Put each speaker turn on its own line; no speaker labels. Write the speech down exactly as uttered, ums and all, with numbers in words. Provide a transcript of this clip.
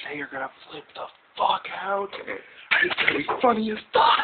They are gonna flip the fuck out. It's gonna be funny as fuck.